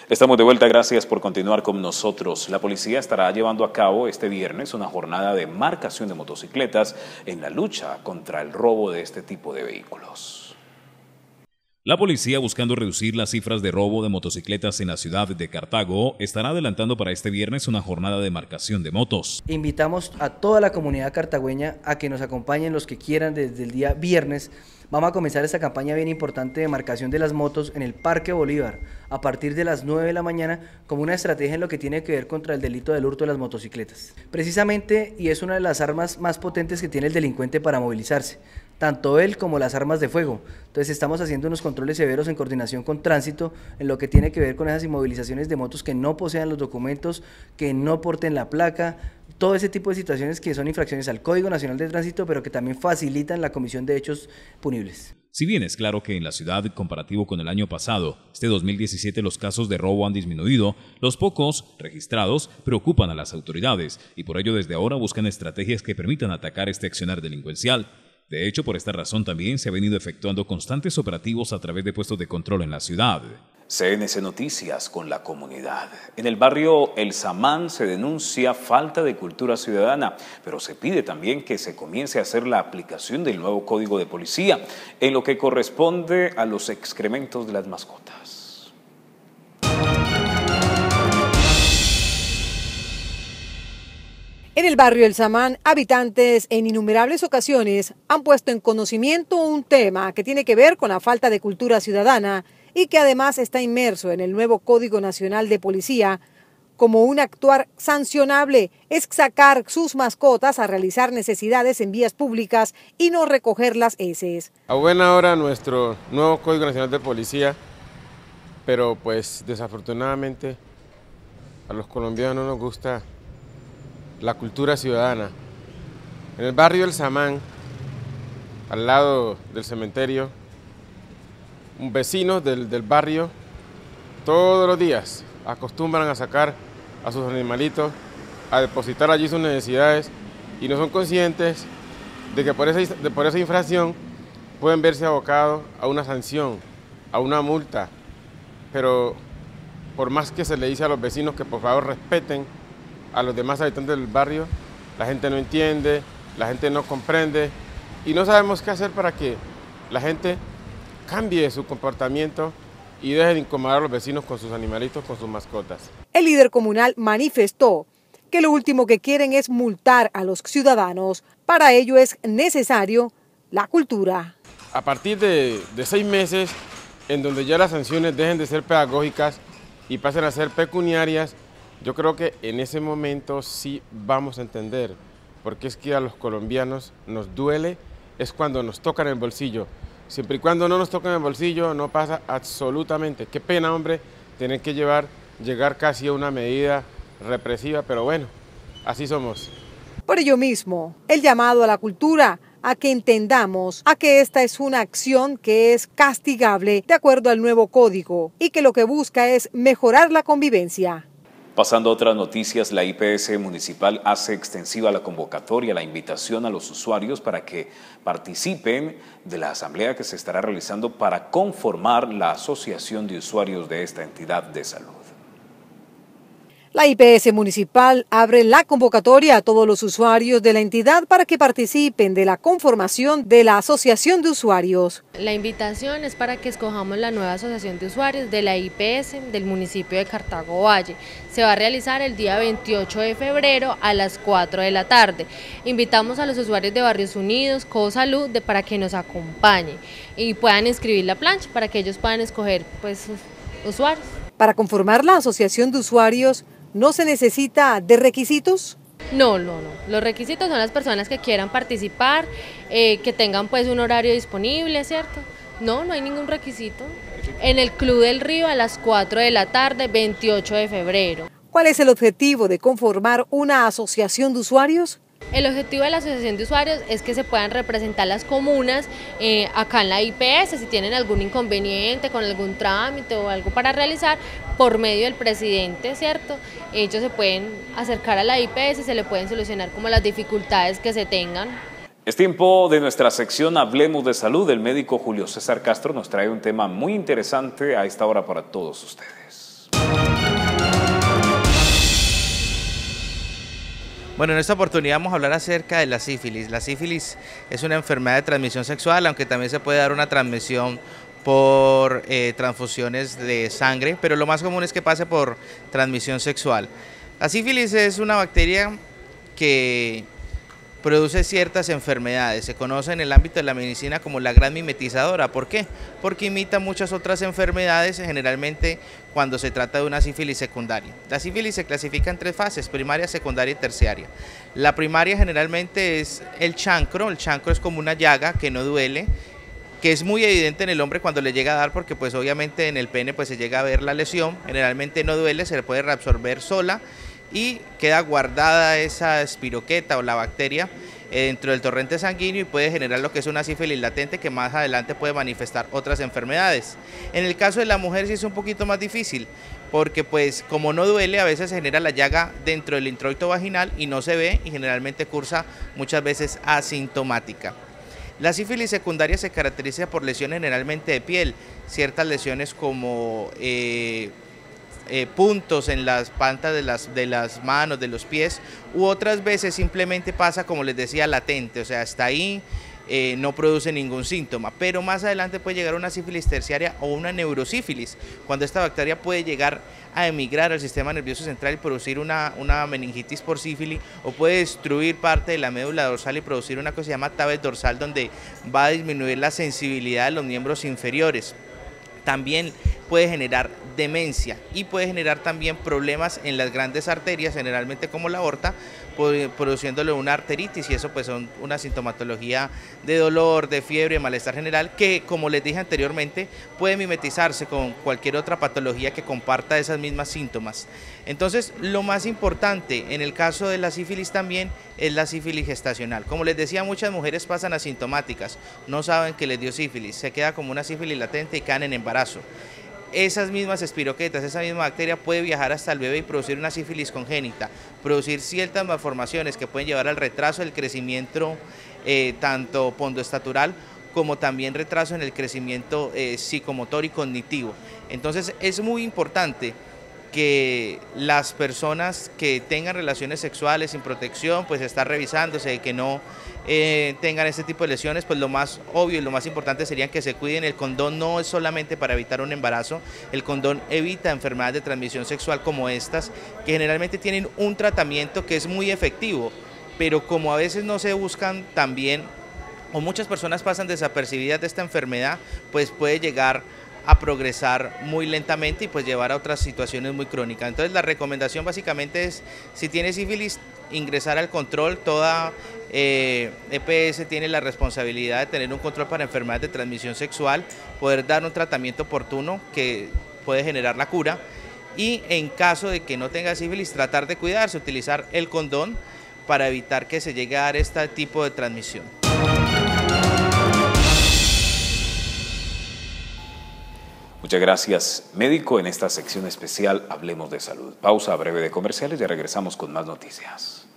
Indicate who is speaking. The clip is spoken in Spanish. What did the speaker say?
Speaker 1: Estamos de vuelta, gracias por continuar con nosotros. La policía estará llevando a cabo este viernes una jornada de marcación de motocicletas en la lucha contra el robo de este tipo de vehículos. La policía, buscando reducir las cifras de robo de motocicletas en la ciudad de Cartago, estará adelantando para este viernes una jornada de marcación de motos.
Speaker 2: Invitamos a toda la comunidad cartagüeña a que nos acompañen los que quieran desde el día viernes. Vamos a comenzar esta campaña bien importante de marcación de las motos en el Parque Bolívar a partir de las 9 de la mañana como una estrategia en lo que tiene que ver contra el delito del hurto de las motocicletas. Precisamente, y es una de las armas más potentes que tiene el delincuente para movilizarse, tanto él como las armas de fuego. Entonces estamos haciendo unos controles severos en coordinación con tránsito en lo que tiene que ver con esas inmovilizaciones de motos que no posean los documentos, que no porten la placa, todo ese tipo de situaciones que son infracciones al Código Nacional de Tránsito, pero que también facilitan la comisión de hechos punibles.
Speaker 1: Si bien es claro que en la ciudad, comparativo con el año pasado, este 2017 los casos de robo han disminuido, los pocos registrados preocupan a las autoridades y por ello desde ahora buscan estrategias que permitan atacar este accionar delincuencial. De hecho, por esta razón también se han venido efectuando constantes operativos a través de puestos de control en la ciudad. CNC Noticias con la comunidad. En el barrio El Samán se denuncia falta de cultura ciudadana, pero se pide también que se comience a hacer la aplicación del nuevo Código de Policía en lo que corresponde a los excrementos de las mascotas.
Speaker 3: En el barrio El Samán, habitantes en innumerables ocasiones han puesto en conocimiento un tema que tiene que ver con la falta de cultura ciudadana y que además está inmerso en el nuevo Código Nacional de Policía. Como un actuar sancionable es sacar sus mascotas a realizar necesidades en vías públicas y no recoger las heces.
Speaker 4: A buena hora nuestro nuevo Código Nacional de Policía, pero pues desafortunadamente a los colombianos no nos gusta la cultura ciudadana. En el barrio El Samán, al lado del cementerio, vecinos del barrio todos los días acostumbran a sacar a sus animalitos, a depositar allí sus necesidades y no son conscientes de que por esa infracción pueden verse abocados a una sanción, a una multa. Pero por más que se le dice a los vecinos que por favor respeten a los demás habitantes del barrio, la gente no entiende, la gente no comprende y no sabemos qué hacer para que la gente cambie su comportamiento y deje de incomodar a los vecinos con sus animalitos, con sus mascotas.
Speaker 3: El líder comunal manifestó que lo último que quieren es multar a los ciudadanos. Para ello es necesario la cultura.
Speaker 4: A partir de 6 meses, en donde ya las sanciones dejen de ser pedagógicas y pasen a ser pecuniarias, yo creo que en ese momento sí vamos a entender, porque es que a los colombianos nos duele, es cuando nos tocan el bolsillo. Siempre y cuando no nos tocan el bolsillo no pasa absolutamente. Qué pena, hombre, tener que llegar casi a una medida represiva, pero bueno, así somos.
Speaker 3: Por ello mismo, el llamado a la cultura, a que entendamos a que esta es una acción que es castigable de acuerdo al nuevo código y que lo que busca es mejorar la convivencia.
Speaker 1: Pasando a otras noticias, la IPS municipal hace extensiva la convocatoria, la invitación a los usuarios para que participen de la asamblea que se estará realizando para conformar la asociación de usuarios de esta entidad de salud.
Speaker 3: La IPS municipal abre la convocatoria a todos los usuarios de la entidad para que participen de la conformación de la asociación de usuarios.
Speaker 5: La invitación es para que escojamos la nueva asociación de usuarios de la IPS del municipio de Cartago Valle. Se va a realizar el día 28 de febrero a las 4 de la tarde. Invitamos a los usuarios de Barrios Unidos, Cosalud, para que nos acompañen y puedan inscribir la plancha para que ellos puedan escoger pues, sus usuarios.
Speaker 3: Para conformar la asociación de usuarios, ¿no se necesita de requisitos?
Speaker 5: No. Los requisitos son las personas que quieran participar, que tengan pues un horario disponible, ¿cierto? No hay ningún requisito. En el Club del Río a las 4 de la tarde, 28 de febrero.
Speaker 3: ¿Cuál es el objetivo de conformar una asociación de usuarios?
Speaker 5: El objetivo de la asociación de usuarios es que se puedan representar las comunas acá en la IPS, si tienen algún inconveniente con algún trámite o algo para realizar, por medio del presidente, ¿cierto? Ellos se pueden acercar a la IPS y se le pueden solucionar como las dificultades que se tengan.
Speaker 1: Es tiempo de nuestra sección Hablemos de Salud. El médico Julio César Castro nos trae un tema muy interesante a esta hora para todos ustedes.
Speaker 6: Bueno, en esta oportunidad vamos a hablar acerca de la sífilis. La sífilis es una enfermedad de transmisión sexual, aunque también se puede dar una transmisión por transfusiones de sangre, pero lo más común es que pase por transmisión sexual. La sífilis es una bacteria que produce ciertas enfermedades, se conoce en el ámbito de la medicina como la gran mimetizadora. ¿Por qué? Porque imita muchas otras enfermedades, generalmente cuando se trata de una sífilis secundaria. La sífilis se clasifica en 3 fases, primaria, secundaria y terciaria. La primaria generalmente es el chancro es como una llaga que no duele, que es muy evidente en el hombre cuando le llega a dar, porque pues obviamente en el pene pues se llega a ver la lesión, generalmente no duele, se le puede reabsorber sola y queda guardada esa espiroqueta o la bacteria dentro del torrente sanguíneo y puede generar lo que es una sífilis latente que más adelante puede manifestar otras enfermedades. En el caso de la mujer sí es un poquito más difícil, porque pues como no duele, a veces se genera la llaga dentro del introito vaginal y no se ve y generalmente cursa muchas veces asintomática. La sífilis secundaria se caracteriza por lesiones generalmente de piel, ciertas lesiones como puntos en las plantas de las manos, de los pies, u otras veces simplemente pasa, como les decía, latente, o sea, está ahí, no produce ningún síntoma, pero más adelante puede llegar a una sífilis terciaria o una neurosífilis, cuando esta bacteria puede llegar a emigrar al sistema nervioso central y producir una meningitis por sífilis, o puede destruir parte de la médula dorsal y producir una cosa que se llama tabes dorsal, donde va a disminuir la sensibilidad de los miembros inferiores. También puede generar demencia y puede generar también problemas en las grandes arterias, generalmente como la aorta, produciéndole una arteritis, y eso pues son una sintomatología de dolor, de fiebre, de malestar general, que como les dije anteriormente puede mimetizarse con cualquier otra patología que comparta esas mismas síntomas. Entonces lo más importante en el caso de la sífilis también es la sífilis gestacional. Como les decía, muchas mujeres pasan asintomáticas, no saben que les dio sífilis, se queda como una sífilis latente y caen en embarazo. Esas mismas espiroquetas, esa misma bacteria puede viajar hasta el bebé y producir una sífilis congénita, producir ciertas malformaciones que pueden llevar al retraso del crecimiento tanto pondoestatural como también retraso en el crecimiento psicomotor y cognitivo. Entonces es muy importante que las personas que tengan relaciones sexuales sin protección pues estar revisándose, que no tengan este tipo de lesiones, pues lo más obvio y lo más importante sería que se cuiden. El condón no es solamente para evitar un embarazo, el condón evita enfermedades de transmisión sexual como estas, que generalmente tienen un tratamiento que es muy efectivo, pero como a veces no se buscan también, o muchas personas pasan desapercibidas de esta enfermedad, pues puede llegar a progresar muy lentamente y pues llevar a otras situaciones muy crónicas. Entonces la recomendación básicamente es, si tiene sífilis, ingresar al control. Toda EPS tiene la responsabilidad de tener un control para enfermedades de transmisión sexual, poder dar un tratamiento oportuno que puede generar la cura, y en caso de que no tenga sífilis, tratar de cuidarse, utilizar el condón para evitar que se llegue a dar este tipo de transmisión.
Speaker 1: Muchas gracias, médico. En esta sección especial Hablemos de Salud. Pausa breve de comerciales y regresamos con más noticias.